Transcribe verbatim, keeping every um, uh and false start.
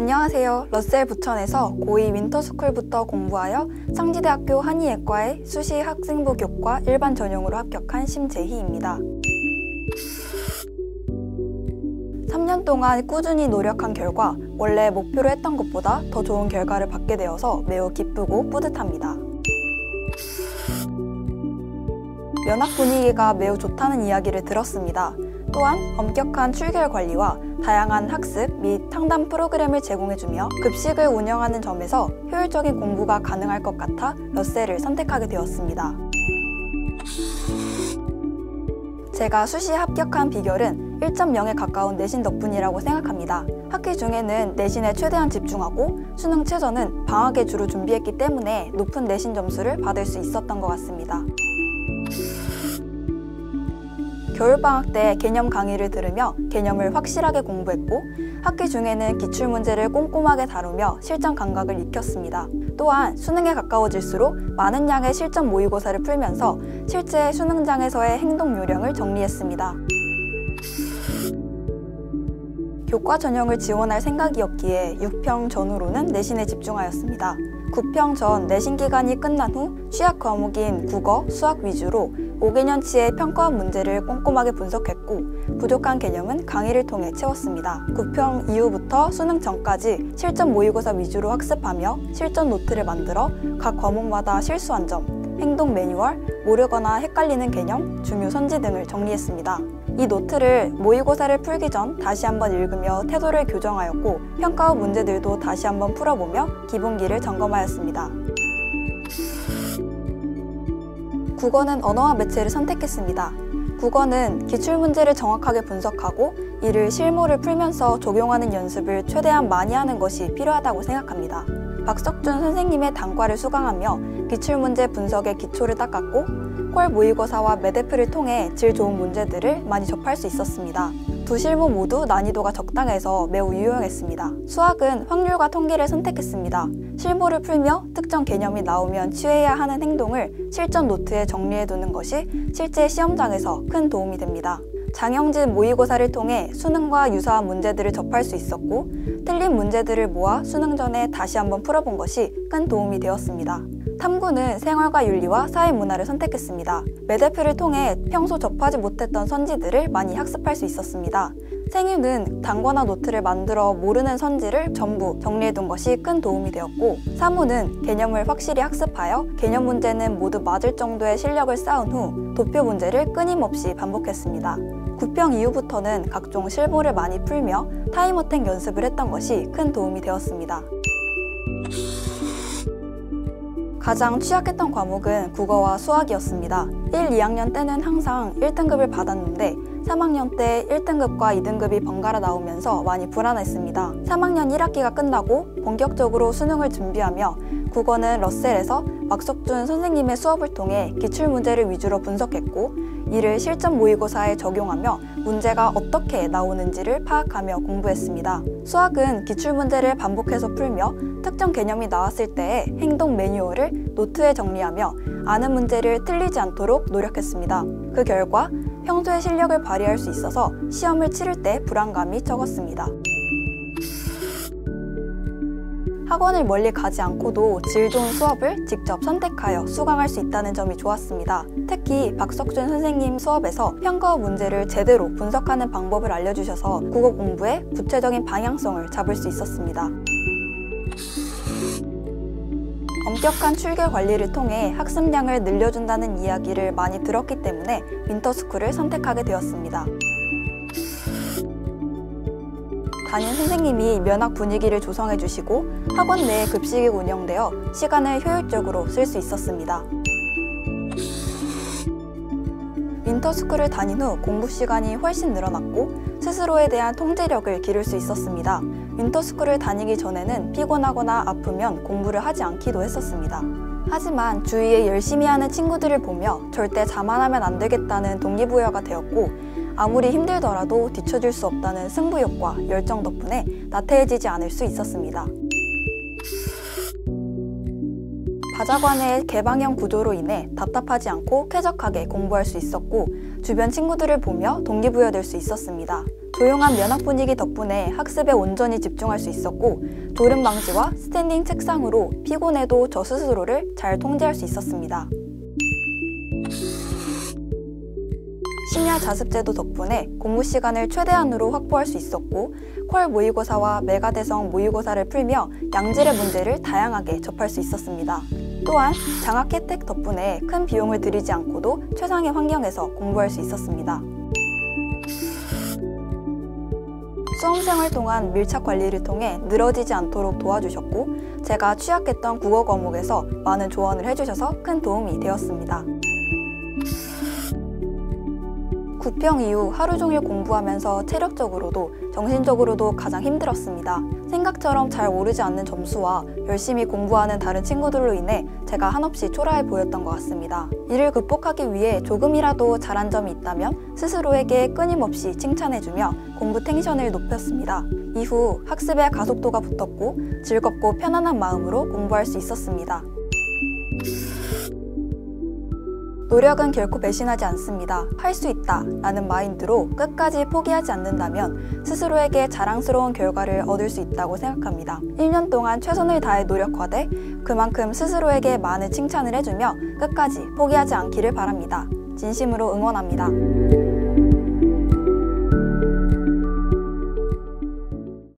안녕하세요. 러셀 부천에서 고이 윈터스쿨부터 공부하여 상지대학교 한의예과의 수시 학생부 교과 일반 전형으로 합격한 심재희입니다. 삼 년 동안 꾸준히 노력한 결과 원래 목표로 했던 것보다 더 좋은 결과를 받게 되어서 매우 기쁘고 뿌듯합니다. 면학 분위기가 매우 좋다는 이야기를 들었습니다. 또한 엄격한 출결 관리와 다양한 학습 및 상담 프로그램을 제공해주며 급식을 운영하는 점에서 효율적인 공부가 가능할 것 같아 러셀을 선택하게 되었습니다. 제가 수시에 합격한 비결은 일 점 영에 가까운 내신 덕분이라고 생각합니다. 학기 중에는 내신에 최대한 집중하고 수능 최저는 방학에 주로 준비했기 때문에 높은 내신 점수를 받을 수 있었던 것 같습니다. 겨울방학 때 개념 강의를 들으며 개념을 확실하게 공부했고 학기 중에는 기출문제를 꼼꼼하게 다루며 실전 감각을 익혔습니다. 또한 수능에 가까워질수록 많은 양의 실전 모의고사를 풀면서 실제 수능장에서의 행동 요령을 정리했습니다. 교과 전형을 지원할 생각이었기에 육 평 전후로는 내신에 집중하였습니다. 구 평 전 내신 기간이 끝난 후 취약 과목인 국어, 수학 위주로 오 개년치의 평가원 문제를 꼼꼼하게 분석했고 부족한 개념은 강의를 통해 채웠습니다. 구 평 이후부터 수능 전까지 실전 모의고사 위주로 학습하며 실전 노트를 만들어 각 과목마다 실수한 점, 행동 매뉴얼, 모르거나 헷갈리는 개념, 중요 선지 등을 정리했습니다. 이 노트를 모의고사를 풀기 전 다시 한번 읽으며 태도를 교정하였고 평가 후 문제들도 다시 한번 풀어보며 기본기를 점검하였습니다. 국어는 언어와 매체를 선택했습니다. 국어는 기출문제를 정확하게 분석하고 이를 실무를 풀면서 적용하는 연습을 최대한 많이 하는 것이 필요하다고 생각합니다. 박석준 선생님의 단과를 수강하며 기출문제 분석의 기초를 닦았고 콜 모의고사와 메데프를 통해 질 좋은 문제들을 많이 접할 수 있었습니다. 두 실무 모두 난이도가 적당해서 매우 유용했습니다. 수학은 확률과 통계를 선택했습니다. 실무를 풀며 특정 개념이 나오면 취해야 하는 행동을 실전 노트에 정리해두는 것이 실제 시험장에서 큰 도움이 됩니다. 장형진 모의고사를 통해 수능과 유사한 문제들을 접할 수 있었고 틀린 문제들을 모아 수능 전에 다시 한번 풀어본 것이 큰 도움이 되었습니다. 탐구는 생활과 윤리와 사회문화를 선택했습니다. 메데프를 통해 평소 접하지 못했던 선지들을 많이 학습할 수 있었습니다. 생유는 단과나 노트를 만들어 모르는 선지를 전부 정리해둔 것이 큰 도움이 되었고 사무는 개념을 확실히 학습하여 개념 문제는 모두 맞을 정도의 실력을 쌓은 후 도표 문제를 끊임없이 반복했습니다. 구 평 이후부터는 각종 실무를 많이 풀며 타임어택 연습을 했던 것이 큰 도움이 되었습니다. 가장 취약했던 과목은 국어와 수학이었습니다. 일, 이 학년 때는 항상 일 등급을 받았는데 삼 학년 때 일 등급과 이 등급이 번갈아 나오면서 많이 불안했습니다. 삼 학년 일 학기가 끝나고 본격적으로 수능을 준비하며 국어는 러셀에서 박석준 선생님의 수업을 통해 기출문제를 위주로 분석했고 이를 실전 모의고사에 적용하며 문제가 어떻게 나오는지를 파악하며 공부했습니다. 수학은 기출문제를 반복해서 풀며 특정 개념이 나왔을 때의 행동 매뉴얼을 노트에 정리하며 아는 문제를 틀리지 않도록 노력했습니다. 그 결과 평소의 실력을 발휘할 수 있어서 시험을 치를 때 불안감이 적었습니다. 학원을 멀리 가지 않고도 질 좋은 수업을 직접 선택하여 수강할 수 있다는 점이 좋았습니다. 특히 박석준 선생님 수업에서 평가 후 문제를 제대로 분석하는 방법을 알려주셔서 국어 공부에 구체적인 방향성을 잡을 수 있었습니다. 엄격한 출결 관리를 통해 학습량을 늘려준다는 이야기를 많이 들었기 때문에 윈터스쿨을 선택하게 되었습니다. 담임 선생님이 면학 분위기를 조성해 주시고 학원 내에 급식이 운영되어 시간을 효율적으로 쓸 수 있었습니다. 윈터스쿨을 다닌 후 공부 시간이 훨씬 늘어났고 스스로에 대한 통제력을 기를 수 있었습니다. 윈터스쿨을 다니기 전에는 피곤하거나 아프면 공부를 하지 않기도 했었습니다. 하지만 주위에 열심히 하는 친구들을 보며 절대 자만하면 안 되겠다는 동기부여가 되었고 아무리 힘들더라도 뒤처질 수 없다는 승부욕과 열정 덕분에 나태해지지 않을 수 있었습니다. 다자관의 개방형 구조로 인해 답답하지 않고 쾌적하게 공부할 수 있었고 주변 친구들을 보며 동기부여될 수 있었습니다. 조용한 면학 분위기 덕분에 학습에 온전히 집중할 수 있었고 졸음 방지와 스탠딩 책상으로 피곤해도 저 스스로를 잘 통제할 수 있었습니다. 심야 자습제도 덕분에 공부 시간을 최대한으로 확보할 수 있었고 퀄 모의고사와 메가대성 모의고사를 풀며 양질의 문제를 다양하게 접할 수 있었습니다. 또한 장학 혜택 덕분에 큰 비용을 들이지 않고도 최상의 환경에서 공부할 수 있었습니다. 수험생활 동안 밀착 관리를 통해 늘어지지 않도록 도와주셨고 제가 취약했던 국어 과목에서 많은 조언을 해주셔서 큰 도움이 되었습니다. 구평 이후 하루 종일 공부하면서 체력적으로도 정신적으로도 가장 힘들었습니다. 생각처럼 잘 오르지 않는 점수와 열심히 공부하는 다른 친구들로 인해 제가 한없이 초라해 보였던 것 같습니다. 이를 극복하기 위해 조금이라도 잘한 점이 있다면 스스로에게 끊임없이 칭찬해주며 공부 텐션을 높였습니다. 이후 학습에 가속도가 붙었고 즐겁고 편안한 마음으로 공부할 수 있었습니다. 노력은 결코 배신하지 않습니다. 할 수 있다 라는 마인드로 끝까지 포기하지 않는다면 스스로에게 자랑스러운 결과를 얻을 수 있다고 생각합니다. 일 년 동안 최선을 다해 노력하되 그만큼 스스로에게 많은 칭찬을 해주며 끝까지 포기하지 않기를 바랍니다. 진심으로 응원합니다.